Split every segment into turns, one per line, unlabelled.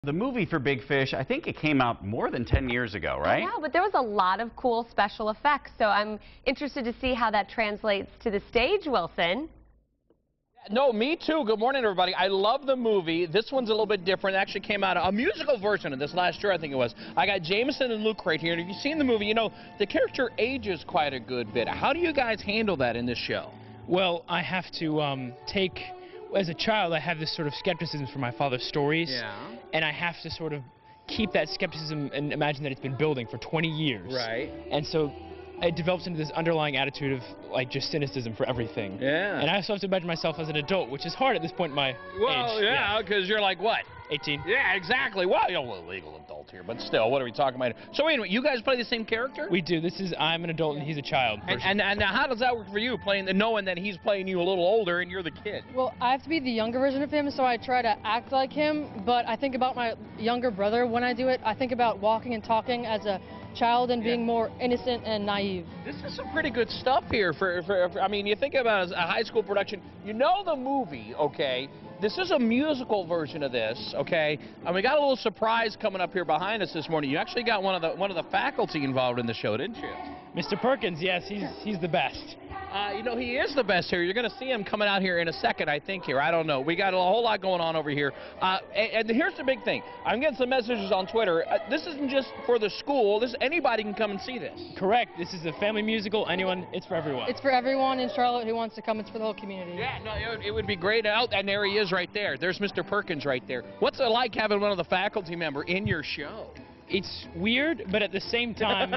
The movie for Big Fish, I think it came out more than 10 years ago, right?
Yeah, but there was a lot of cool special effects, so I'm interested to see how that translates to the stage, Wilson.
No, me too. Good morning, everybody. I love the movie. This one's a little bit different. It actually came out a musical version of this last year, I think it was. I got Jameson and Luke right here. And if you've seen the movie, you know, the character ages quite a good bit. How do you guys handle that in this show?
Well, I have to as a child, I have this sort of skepticism for my father's stories.
Yeah.
And I have to sort of keep that skepticism and imagine that it's been building for 20 years.
Right.
And so it develops into this underlying attitude of, like, just cynicism for everything.
Yeah.
And I also have to imagine myself as an adult, which is hard at this point in my age.
Well, yeah, because you're like, what?
18.
Yeah, exactly. Well, you're a legal adult here, but still, what are we talking about? So wait a minute, you guys play the same character?
We do. I'm an adult and he's a child.
And how does that work for you, knowing that he's playing you a little older and you're the kid?
Well, I have to be the younger version of him, so I try to act like him, but I think about my younger brother when I do it. I think about walking and talking as a child and being more innocent and naive.
This is some pretty good stuff here. I mean, you think about a high school production. You know the movie, okay? This is a musical version of this, okay? And we got a little surprise coming up here behind us this morning. You actually got one of the faculty involved in the show, didn't you?
Mr. Perkins, yes, he's the best.
You know, he is the best here. You're going to see him coming out here in a second, I think, here. I don't know. We got a whole lot going on over here. And here's the big thing. I'm getting some messages on Twitter. This isn't just for the school. Anybody can come and see this.
Correct. This is a family musical. It's for everyone.
It's for everyone in Charlotte who wants to come. It's for the whole community.
Yeah, no, it would be great. And there he is right there. There's Mr. Perkins right there. What's it like having one of the faculty member in your show?
It's weird, but at the same time,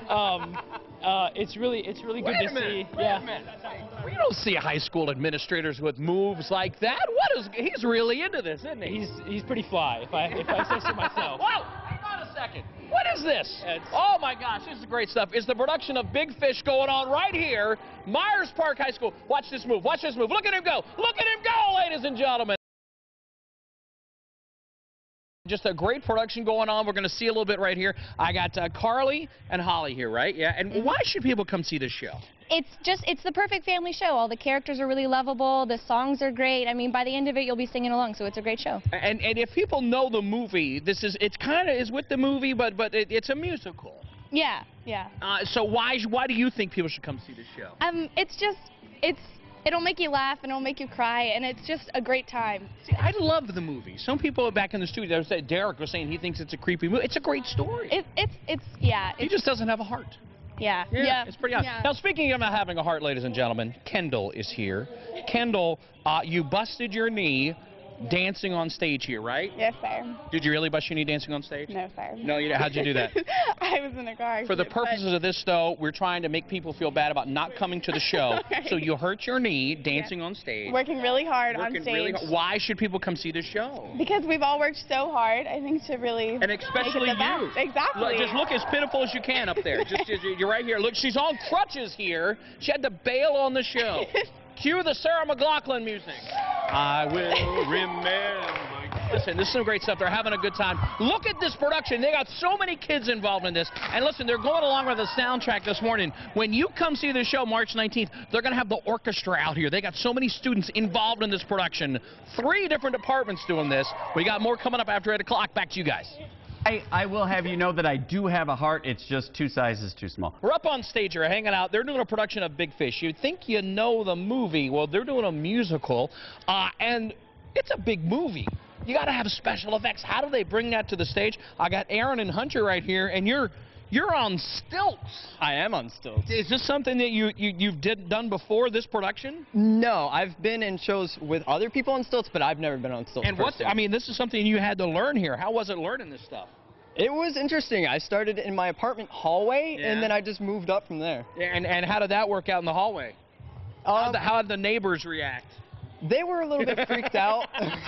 it's really good to see.
Wait a minute. We don't see high school administrators with moves like that. He's really into this, isn't he?
He's pretty fly, if I say so myself.
Whoa! Hang on a second. What is this? Oh my gosh, this is great stuff. It's the production of Big Fish going on right here, Myers Park High School. Watch this move. Watch this move. Look at him go. Look at him go, ladies and gentlemen. Just a great production going on. We're going to see a little bit right here. I got Carly and Holly here, right? Yeah. And why should people come see this show?
It's the perfect family show. All the characters are really lovable. The songs are great. I mean, by the end of it, you'll be singing along, so it's a great show.
And if people know the movie, it's kind of with the movie, but it's a musical.
Yeah.
So why do you think people should come see this show?
It'll make you laugh and it'll make you cry, and it's just a great time.
See, I love the movie. Some people back in the studio, Derek was saying he thinks it's a creepy movie. It's a great story. He just doesn't have a heart.
Yeah.
It's pretty awesome. Now, speaking of not having a heart, ladies and gentlemen, Kendall is here. Kendall, you busted your knee dancing on stage here, right?
Yes, sir.
Did you really bust your knee dancing on stage?
No, sir.
No, how'd you do that?
I was in a car accident.
For the purposes of this, though, we're trying to make people feel bad about not coming to the show.
Right.
So you hurt your knee dancing on stage.
Working really hard on stage.
Why should people come see this show?
Because we've all worked so hard, I think, to really
and especially
make it the
you.
best. Exactly.
Just look as pitiful as you can up there. You're right here. Look, she's on crutches here. She had to bail on the show. Cue the Sarah McLachlan music. I will remember. Listen, this is some great stuff. They're having a good time. Look at this production. They got so many kids involved in this. And listen, they're going along with the soundtrack this morning. When you come see the show March 19th, they're going to have the orchestra out here. They got so many students involved in this production. 3 different departments doing this. We got more coming up after 8 o'clock. Back to you guys.
I will have you know that I do have a heart. It's just 2 sizes too small.
We're up on stage here, hanging out. They're doing a production of Big Fish. You'd think you know the movie. Well, they're doing a musical, and it's a big movie. You got to have special effects. How do they bring that to the stage? I got Aaron and Hunter right here, and you're on stilts.
I am on stilts.
Is this something that you've done before this production?
No, I've been in shows with other people on stilts, but I've never been on stilts.
And this is something you had to learn here. How was it learning this stuff?
It was interesting. I started in my apartment hallway, and then I just moved up from there.
Yeah, and how did that work out in the hallway? How did the neighbors react?
They were a little bit freaked out.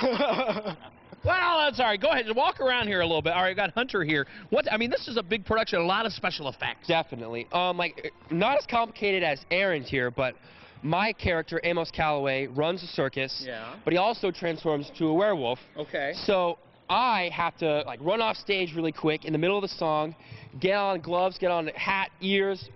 Well, that's all right. Go ahead and walk around here a little bit. All right, we got Hunter here. This is a big production, a lot of special effects.
Definitely. Not as complicated as Aaron's here, but my character, Amos Calloway, runs a circus.
Yeah.
But he also transforms to a werewolf.
Okay.
So I have to run off stage really quick in the middle of the song, get on gloves, get on hat, ears,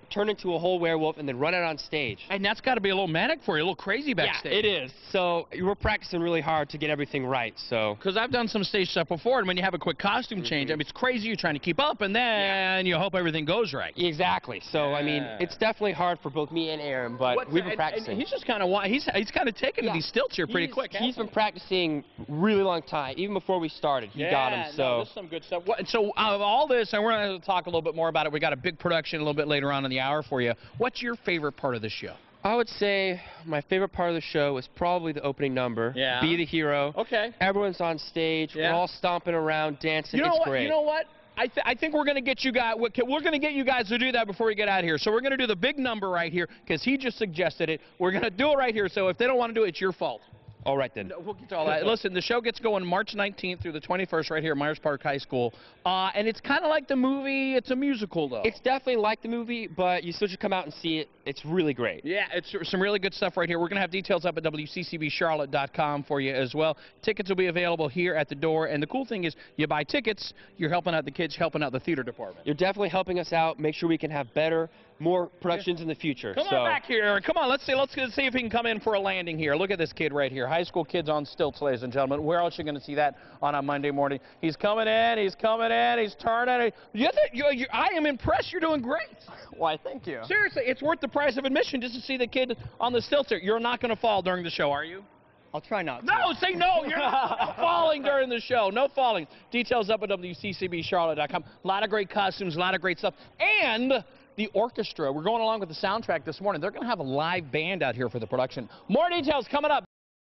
turn into a whole werewolf, and then run out on stage.
And that's got to be a little manic for you, a little crazy backstage.
Yeah, it is. So we're practicing really hard to get everything right. So
because I've done some stage stuff before, and when you have a quick costume change, I mean, it's crazy. You're trying to keep up, and then you hope everything goes right.
Exactly. So I mean, it's definitely hard for both me and Aaron, but we've been practicing.
And he's just kind of he's kind of taking to these stilts here pretty quick.
He's been practicing really long time, even before we started. He got him. So
no, this is some good stuff. So out of all this, and we're going to talk a little bit more about it. We got a big production a little bit later on in the hour for you. What's your favorite part of the show?
I would say my favorite part of the show is probably the opening number.
Yeah.
Be the Hero.
Okay.
Everyone's on stage.
Yeah.
We're all stomping around, dancing.
You know
it's
what?
great.
You know what? I think we're going to get you guys. We're going to get you guys to do that before we get out of here. So we're going to do the big number right here because he just suggested it. We're going to do it right here. So if they don't want to do it, it's your fault.
All right, then.
We'll get to all that. Listen, the show gets going March 19th through the 21st right here at Myers Park High School. And it's kind of like the movie. It's a musical, though.
It's definitely like the movie, but you still should come out and see it. It's really great.
Yeah, it's some really good stuff right here. We're going to have details up at WCCBCharlotte.com for you as well. Tickets will be available here at the door. And the cool thing is you buy tickets, you're helping out the kids, helping out the theater department.
You're definitely helping us out. Make sure we can have better, more productions in the future.
Come on back here, Aaron. Come on, let's see if he can come in for a landing here. Look at this kid right here. High school kids on stilts, ladies and gentlemen. Where else are you going to see that on a Monday morning? He's coming in, he's turning. I am impressed. You're doing great.
Why, thank you.
Seriously, it's worth the price of admission just to see the kid on the stilts here. You're not going to fall during the show, are you?
I'll try not to.
No, say no. You're not falling during the show. No falling. Details up at WCCBCharlotte.com. A lot of great costumes, a lot of great stuff. And the orchestra. We're going along with the soundtrack this morning. They're going to have a live band out here for the production. More details coming up.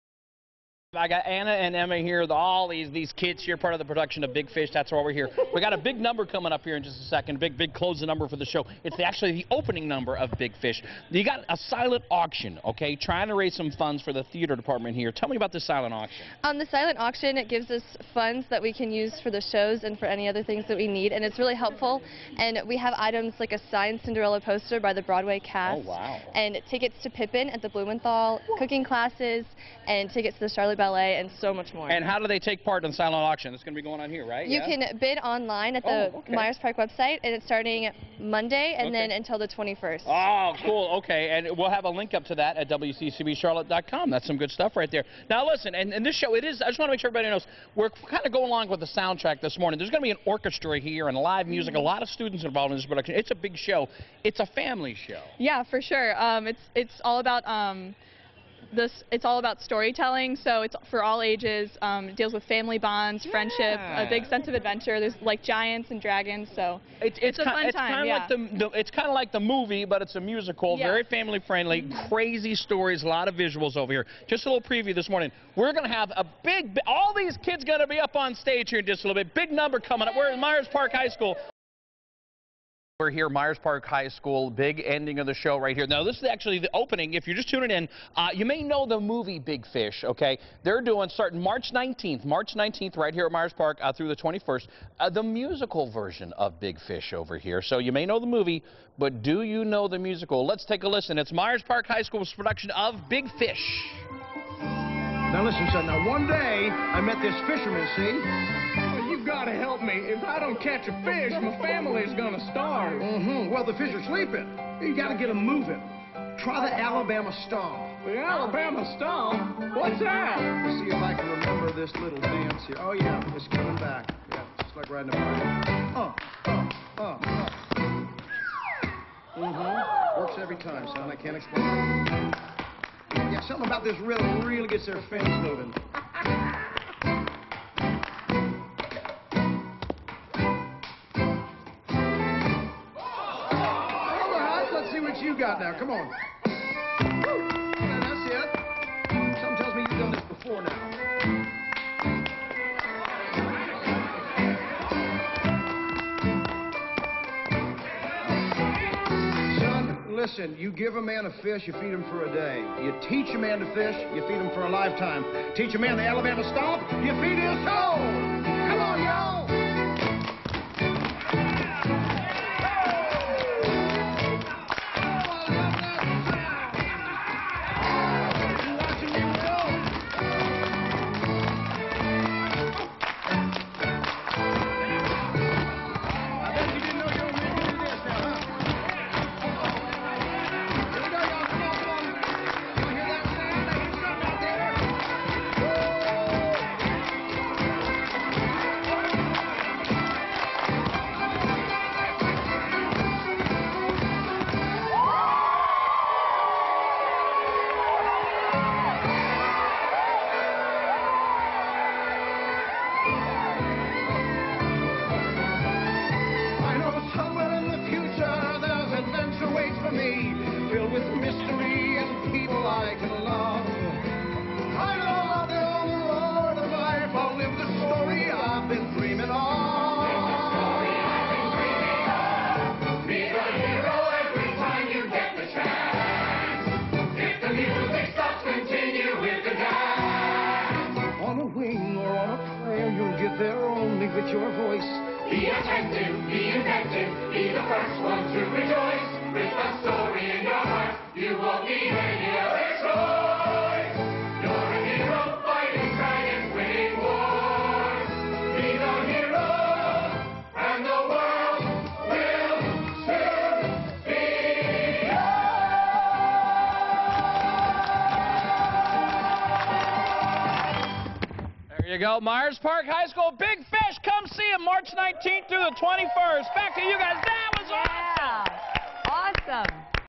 I got Anna and Emma here, all these kids here, part of the production of Big Fish. That's why we're here. We got a big number coming up here in just a second, big closing number for the show. It's actually the opening number of Big Fish. You got a silent auction, okay, trying to raise some funds for the theater department here. Tell me about the silent auction.
The silent auction, it gives us funds that we can use for the shows and for any other things that we need, and it's really helpful. And we have items like a signed Cinderella poster by the Broadway cast.
Oh, wow.
And tickets to Pippin at the Blumenthal, cooking classes, and tickets to the Charlotte Ballet, and so much more.
And how do they take part in the silent auction? It's going to be going on here, right?
You can bid online at the Myers Park website, and it's starting Monday and then until the 21st.
Oh, cool. Okay, and we'll have a link up to that at WCCBCharlotte.com. That's some good stuff right there. Now, listen, and this show, I just want to make sure everybody knows, we're kind of going along with the soundtrack this morning. There's going to be an orchestra here and live music, a lot of students involved in this production. It's a big show. It's a family show.
Yeah, for sure. It's all about it's all about storytelling, so it's for all ages. It deals with family bonds, friendship, a big sense of adventure. There's like giants and dragons, so it's a fun time.
It's kind of like the movie, but it's a musical, very family friendly, crazy stories, a lot of visuals over here. Just a little preview this morning. We're going to have a all these kids going to be up on stage here in just a little bit. Big number coming up. We're at Myers Park High School. We're here, Myers Park High School, big ending of the show right here. Now, this is actually the opening. If you're just tuning in, you may know the movie Big Fish, okay? They're doing, starting March 19th, right here at Myers Park through the 21st, the musical version of Big Fish over here. So you may know the movie, but do you know the musical? Let's take a listen. It's Myers Park High School's production of Big Fish.
Now listen, son, now one day I met this fisherman, see? Well, you've got to help me. If I don't catch a fish, my family's gonna starve. Well, the fish are sleeping. You got to get them moving. Try the Alabama Stomp. The Alabama Stomp? What's that? Let's see if I can remember this little dance here. Oh, yeah, it's coming back. Yeah, just like riding a bike. Works every time, son. I can't explain it. Yeah, something about this rhythm really gets their fins moving. All right, let's see what you got now. Come on. Yeah, that's it. Something tells me you've done this before now. Listen, you give a man a fish, you feed him for a day. You teach a man to fish, you feed him for a lifetime. Teach a man the Alabama Stomp, you feed his soul. Come on, y'all. your voice.
Be attentive, be inventive, be the first one to rejoice. With a story in your heart, you won't need any other choice. You're a hero fighting dragons, winning wars. Be the hero, and the world will soon be yours.
There you go, Myers Park High School. Big Fish, come see him March 19th through the 21st. Back to you guys. That was awesome.
Awesome.